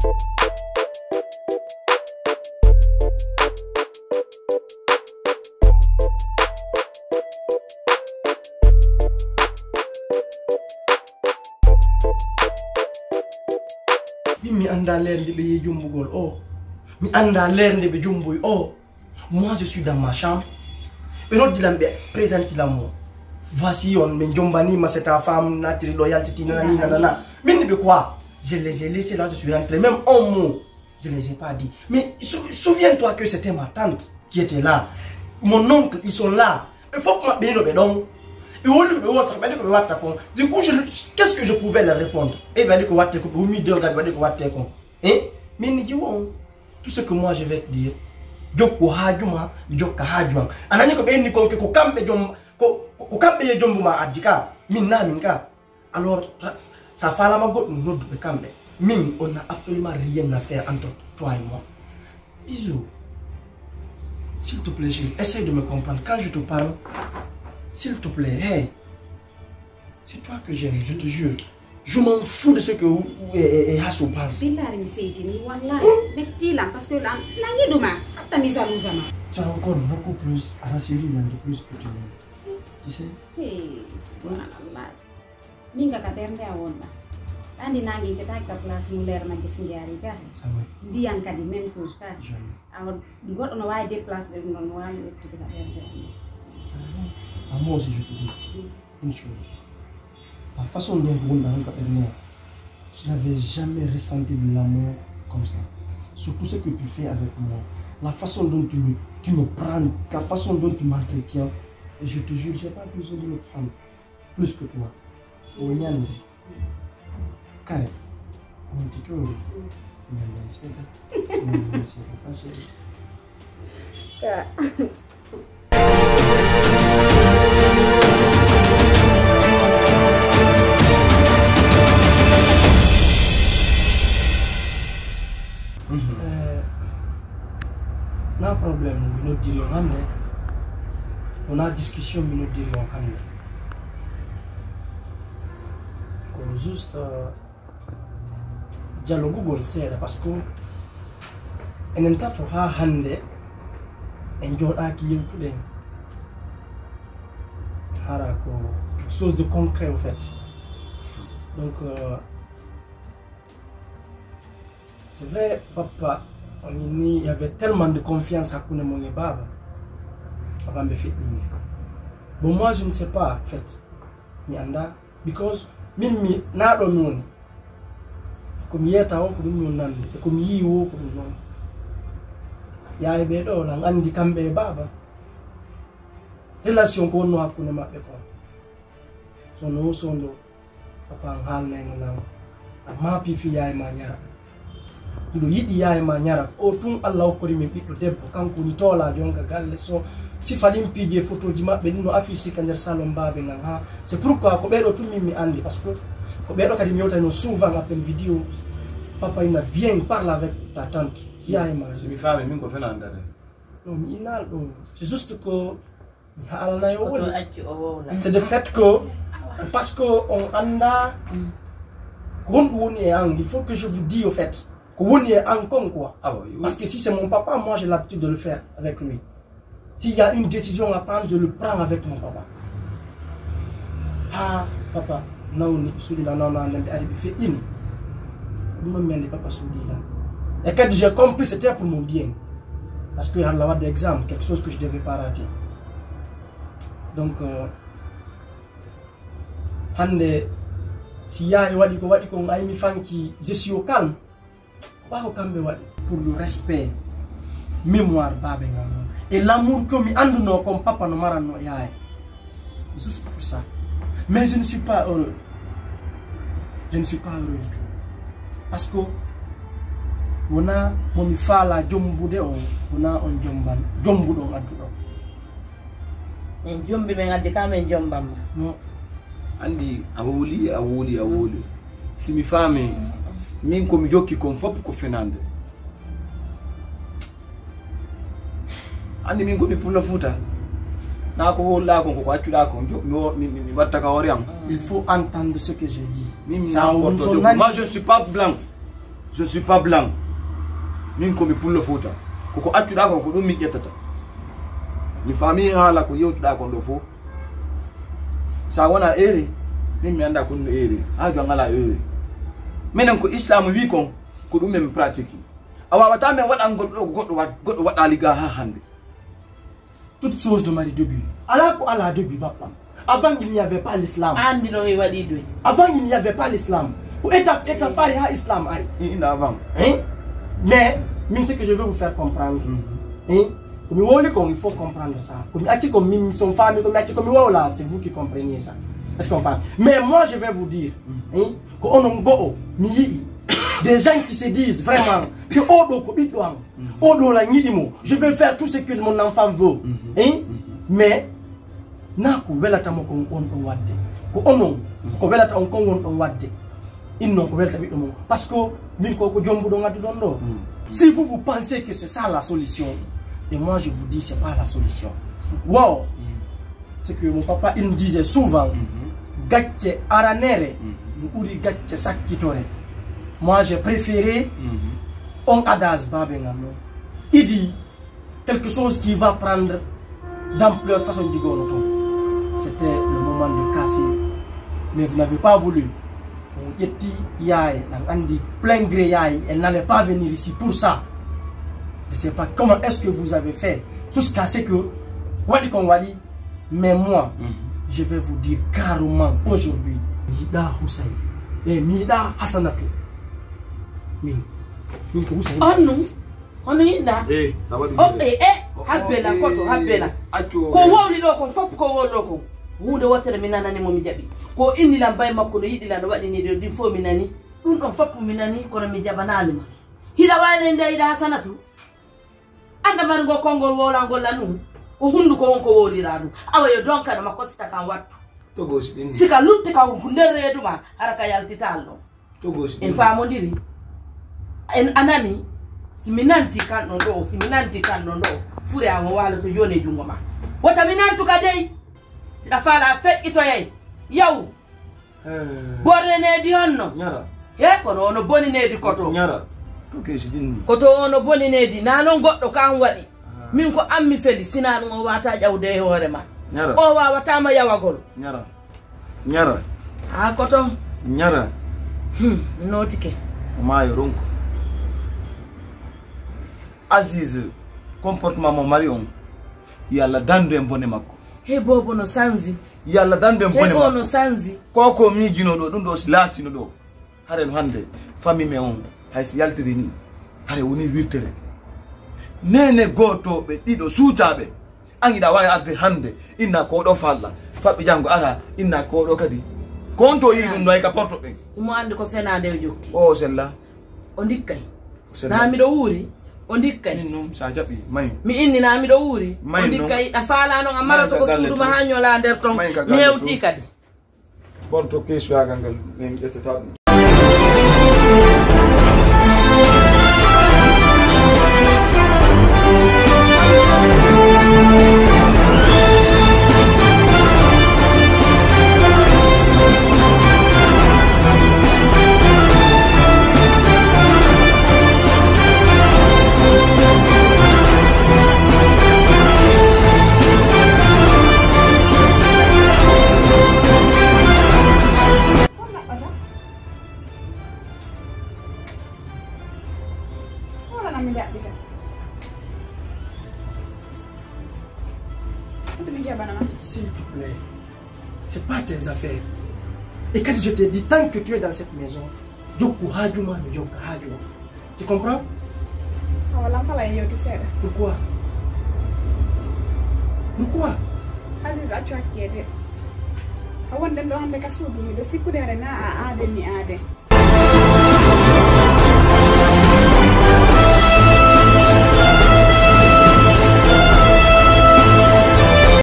Mi anda l'air de be jumbugol oh. Mi anda l'air de be jumbuy oh. Moi je suis dans ma chambre. Et l'autre dit présente l'amour. Voici on me jombani ma cette femme natri loyauté nanani nanana. Mais ne quoi? Je les ai laissés là, je suis rentré même un mot. Je les ai pas dit. Mais souviens-toi que c'était ma tante qui était là. Mon oncle, ils sont là. Il faut que ma bien donc. Du coup, qu'est-ce que je pouvais leur répondre? Tout ce que moi je vais te dire, alors ça fait la on n'a absolument rien à faire entre toi et moi. Bisous. S'il te plaît, chérie, essaye de me comprendre. Quand je te parle, s'il te plaît, hey, c'est toi que j'aime, je te jure. Je m'en fous de ce que Hasso pense. Tu as encore beaucoup plus à la série, même de plus que tu m'aimes. Tu sais? Andi nangi kita ke kelas muler nanti sendiri kan? Dian kan di même chose kan? Alors dibuat on va des places de non itu tidak ada. Moi aussi je te dis une chose. La façon dont vous n'avez pas aimé, je n'avais jamais ressenti de l'amour comme ça. Surtout ce que tu fais avec moi, la façon dont tu me prends, la façon dont tu m'entretiens. Et je te jure, je n'ai pas besoin d'une autre femme plus que toi. Karen, on dit tout. N'a problème, nous disons on a discussion, nous disons juste dialogue Google c'est parce que en même temps ha hande en joɗaki yewtuɗen hara ko quelque chose de concret en fait. Donc c'est vrai papa il y avait tellement de confiance à Kune Monge Baba avant de faire. Bon moi je ne sais pas en fait mi anda because mi na ɗo mi comme yeta o ko ɗum non nande e komi yi wo ko ɗum noon yaye ɓe ɗo nan andi kamɓe e baba relation ko wonno hakkunde maɓɓe ko sono sondo papa an haalnayno law a maapi fi yaye ma ñara ɗiɗo yiɗi yaye ma ñara o tun allah hokkori min ɓiɗɗo debbo kanko woni toolade yonka galle so sifa ɗin piije photo ji maɓɓe ɗum no affiché ka nder salon babe nan ha c'est pourquoi ko ɓeɗo tun min mi andi parce que ko ɓeɗo kadi mi yewtano souvent appel vidéo papa ina viens parle avec ta tante yaye ma si mi faami min ko fena andade non mi innal ɗum c'est juste que mi haalnayo woni c'est de fait que parce que on anda ko wonɗum woni e an il faut que je vous dis au fait ko woni e an kon quoi parce que si c'est mon papa moi j'ai l'habitude de le faire avec lui. S'il y a une décision à prendre, je le prends avec mon papa. Ah, papa, non, celui-là, non, fait une. Papa, celui-là. Et quand j'ai compris, c'était pour mon bien. Parce qu'il y a des exemples, quelque chose que je ne devais pas rater. Donc, s'il y a une femme qui, je suis au calme, pas au calme, pour le respect, mémoire, et l'amour que mi anduno comme papa no marano yaay juste pour ça. Mais je ne suis pas heureux. Je ne suis pas heureux du tout. Parce que wona momi faala jombude o wona on jomban jombudo addudo en jombi men adde kamen jombam no andi awoli si mi faami min ko mi jokki kon fop ko fenande andi min ko mi pulla futa na ko wolla ko ko accuda ko mi watta ka hore am. Il faut entendre ce que je dis. Moi je ne suis pas blanc, je suis pas blanc min ko mi pullo fota ko accuda ko dum mi ƴettata mi fami hala ko yewtuda ko do fo sa wona ere min mi anda ko no ere ha do ngala ere menen ko islam wi kon ko dum mi pratique awawata men wadan goddo wada liga ha hande. Toute chose de mari début. Alors à la début, papa. Avant il n'y avait pas l'islam. Avant il n'y avait pas l'islam. Pour être pas l'islam. Hein? Mais, ce que je veux vous faire comprendre. Hein? Comme il faut comprendre ça. Comme son famille, c'est vous qui comprenez ça. Est-ce qu'on parle? Mais moi je vais vous dire. Hein? Des gens qui se disent vraiment que je vais faire tout ce que mon enfant veut. Hein? Mais parce que si vous pensez que c'est ça la solution, et moi je vous dis c'est pas la solution. Wow! C'est que mon papa il me disait souvent gatche aranere uri gatche sakitore. Moi j'ai préféré on adas babengano. Il dit quelque chose qui va prendre d'ampleur façon d'Igonoton. C'était le moment de casser. Mais vous n'avez pas voulu. Plein gré, elle n'allait pas venir ici pour ça. Je ne sais pas comment est-ce que vous avez fait. Jusqu'à ce que mais moi, je vais vous dire carrément aujourd'hui, Mida Hussein et Mida Hassanatu. Oh non, on est là. Habela koto habela ko wawli do ko fop ko wolo ko hunde wotere minana ni momi jabi ko inni lam bay makko do yidi lan wadi ni do di fo minani dum don fop minani ko mi jabanali ma hida wayne nde ida Hasanatu anda mar go kongol wola ngol lanu o hundu ko wonko wori radu awayo donka na makosita kan wattu to gosi din sika lutte ka hunde reduma haraka yaltitallo to gosi en famodiri en anani siminanti kan nondo fure an wala to yone jungo ma wata minantu kadai sida fala fet ito yai yaw borne ne di honno nyara he ko no boni ne di koto nyara to kesi dinni koto ono boni ne di nanon goddo kan wadi min ko ammi feli sinanu o wata jawde e hore ma nyara o wawata ma yawagol nyara ha koto nyara notike mayo ronko Aziz comportement mo mari on yalla dando en bone makko he bobo no sanzi yalla dando en bone makko no sanzi koko mi jino do dum do latino do haren hande famille me on haysi yaltiri ni hare woni wirtere nene goto be dido suutabe angida wawi arde hande inna ko do falla fabbe jango ara inna ko do kadi konto yi dum no ka porto be mo andi ko fenade o jokki o sella o dikkay na mi do wuri o dikkay num sa jabi may mi inni na mi do wuri o dikkay da faala no amara to ko suudu ma hanyola der ton mi hewti kadi porto kesu agangal mi ƴettata ɗum S'il te plaît, c'est pas tes affaires. Et quand je te dis, tant que tu es dans cette maison, tu comprends? Pourquoi? Pourquoi? Aziz a